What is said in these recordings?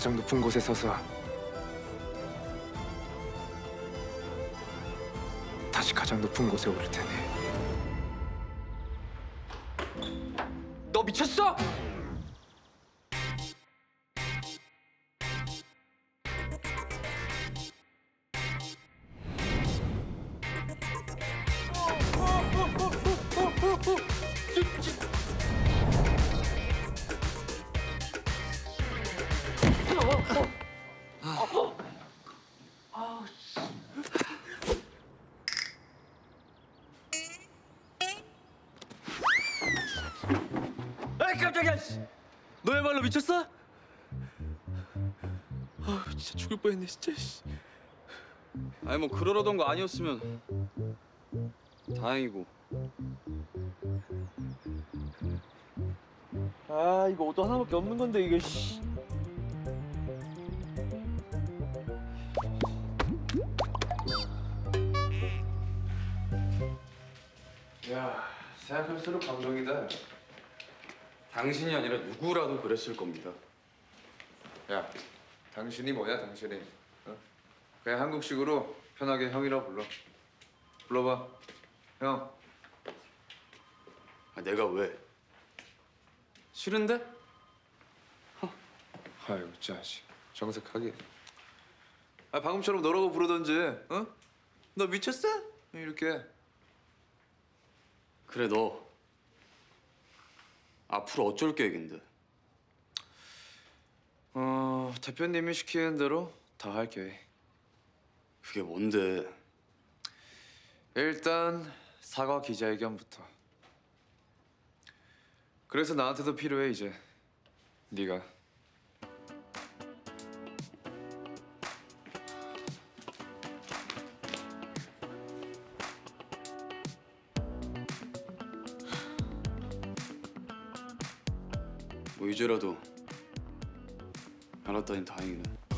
가장 높은 곳에 서서 다시 가장 높은 곳에 오를 테니. 너 미쳤어? 아이 깜짝이야! 너야말로 미쳤어? 아 진짜 죽을 뻔했네 진짜. 아니 뭐 그러려던 거 아니었으면 다행이고. 아 이거 옷도 하나밖에 없는 건데 이게. 야, 생각할수록 감동이다. 당신이 아니라 누구라도 그랬을 겁니다. 야, 당신이 뭐냐, 당신이? 어? 그냥 한국식으로 편하게 형이라 불러. 불러봐, 형. 아, 내가 왜? 싫은데? 아이고, 자식. 정색하게. 아, 방금처럼 너라고 부르던지, 어? 너 미쳤어? 이렇게. 그래 너 앞으로 어쩔 계획인데? 대표님이 시키는 대로 다 할 계획. 그게 뭔데? 일단 사과 기자회견부터. 그래서 나한테도 필요해 이제. 네가. 뭐 이제라도 알았다니 다행이네.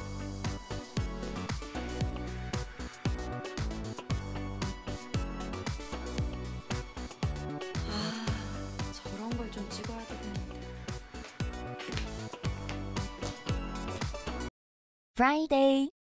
저런 걸 좀 찍어야 되겠는데. Friday.